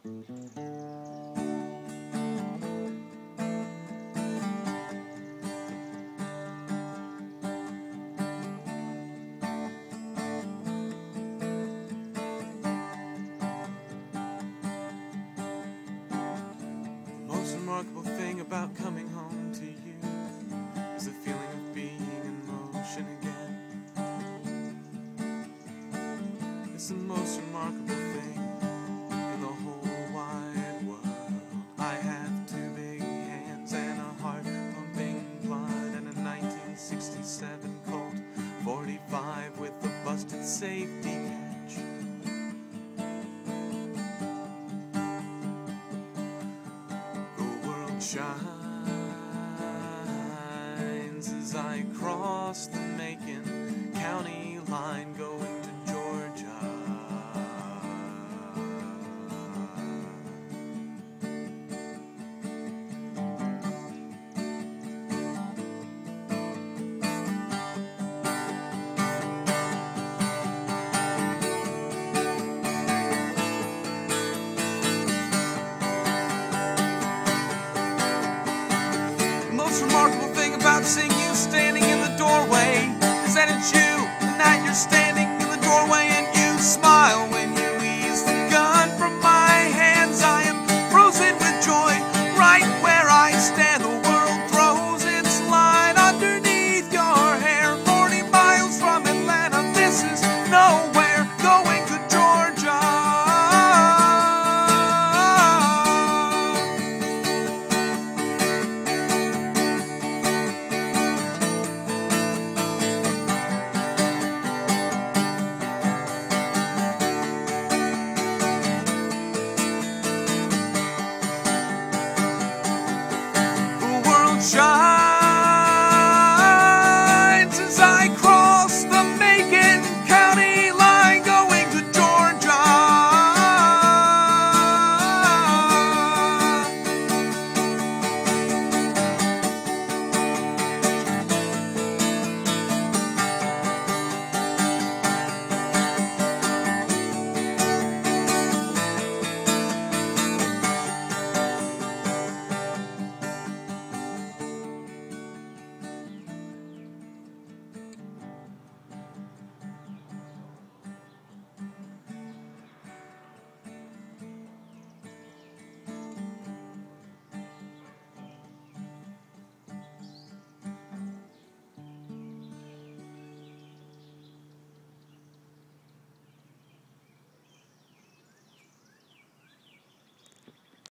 Most remarkable thing about coming home to you is the feeling of being in motion again. It's the most remarkable thing in the whole wide world. I have two big hands and a heart pumping blood and a 1967 Colt 45 with a busted safety catch. Shines as I cross the Macon County line, go